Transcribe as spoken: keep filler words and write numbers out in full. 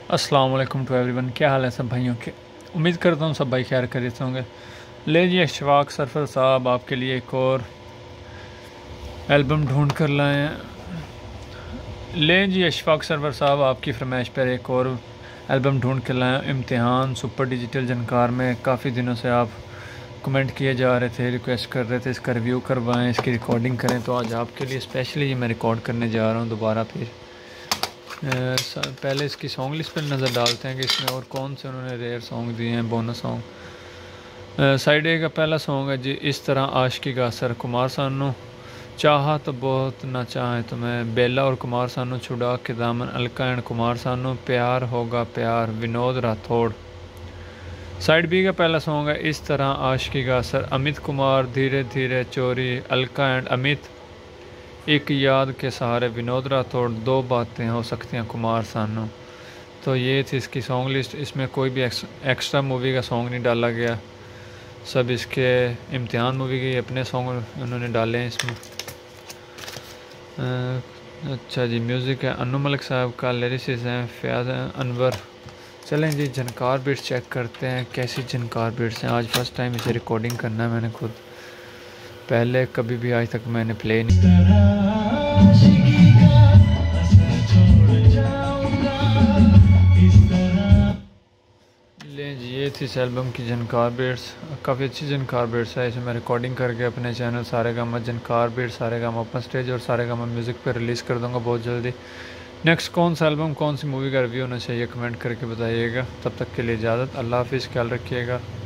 अस्सलाम वालेकुम to everyone. क्या हाल है सब भाइयों के। उम्मीद करता हूँ सब भाई खैर खैरियत से होंगे। ले जी अशफाक सरफर साहब आपके लिए एक और एल्बम ढूंढ कर लाए हैं। ले जी अशफाक सरफर साहब आपकी फरमाइश पर एक और एल्बम ढूंढ कर लाए हैं। इम्तिहान सुपर डिजिटल जनकार में काफ़ी दिनों से आप कमेंट किए जा रहे थे, रिक्वेस्ट कर रहे थे इसका रिव्यू करवाएं, इसकी रिकॉर्डिंग करें, तो आज आपके लिए स्पेशली ये मैं रिकॉर्ड करने जा रहा हूँ दोबारा फिर। पहले इसकी सॉन्ग लिस्ट पर नज़र डालते हैं कि इसमें और कौन से उन्होंने रेयर सॉन्ग दिए हैं, बोनस सॉन्ग। साइड ए का पहला सॉन्ग है जी इस तरह आशिकी का असर, कुमार सानू। चाहा तो बहुत ना चाहे तुम्हें, बेला और कुमार सानू। छुड़ा के दामन, अलका एंड कुमार सानू। प्यार होगा प्यार, विनोद राठौड़। साइड बी का पहला सॉन्ग है इस तरह आशिकी का असर, अमित कुमार। धीरे धीरे चोरी, अलका एंड अमित। एक याद के सहारे, विनोद राठौड़। दो बातें हो सकती हैं, कुमार सानू। तो ये थी इसकी सॉन्ग लिस्ट। इसमें कोई भी एक्स्ट्रा मूवी का सॉन्ग नहीं डाला गया, सब इसके इम्तिहान मूवी के अपने सॉन्ग उन्होंने डाले हैं इसमें। अच्छा जी, म्यूज़िक है अनु मलिक साहब का, लिरिक्स हैं फयाज अनवर। चलें जी जनकार बीट्स चेक करते हैं कैसी जनकार बीट्स हैं। आज फर्स्ट टाइम इसे रिकॉर्डिंग करना है मैंने खुद, पहले कभी भी आज तक मैंने प्ले नहीं। ले जी ये थी इस एल्बम की जनकार बीट्स। काफ़ी अच्छी जनकार बीट्स है, इसे मैं रिकॉर्डिंग करके अपने channel Saregama Jhankaar beats, Saregama open stage और सारे गामा म्यूज़िक पर रिलीज़ कर दूंगा बहुत जल्दी। नेक्स्ट कौन सा एल्बम कौन सी मूवी का रिव्यू होना चाहिए कमेंट करके बताइएगा। तब तक के लिए इजाज़त, अल्लाह हाफिज़, ख्याल रखिएगा।